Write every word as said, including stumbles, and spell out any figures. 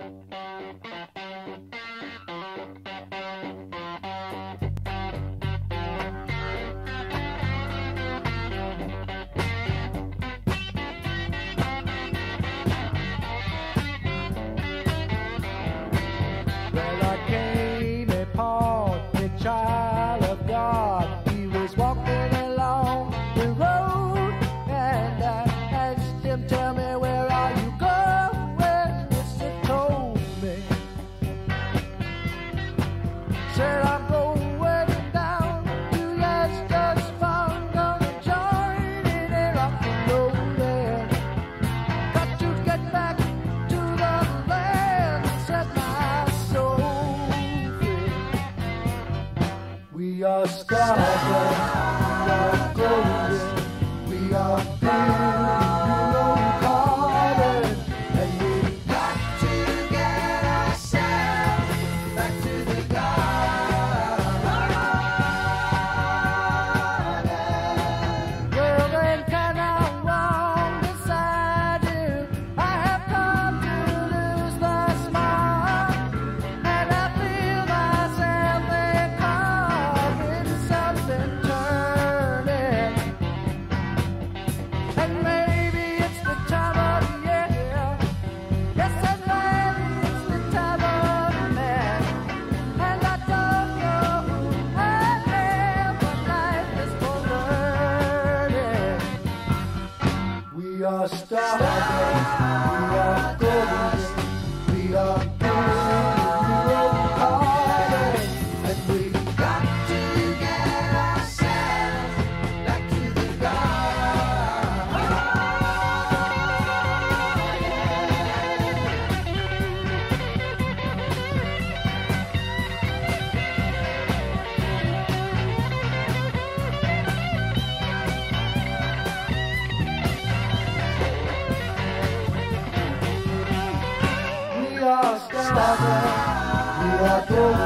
Well, I came upon a child of God. He was walking along the road, and I asked him, tell me, where are you going? Mister told me. Said, I'm going down to Leicester's farm, gonna join in a rock and rollin'. Got to get back to the land, said my soul free. We are starving, we are golden, we are building garden, and we got to get ourselves back to the garden. Well, then can I walk beside you? I have come to lose the smile, and I feel myself becoming something turning. And maybe it's the time of year. Yes, and maybe it's the time of man. And I don't know who I am, but life is for learning. We are starving, we are golden, we are building garden, and we got to get ourselves back to the garden. We are starving, we are golden.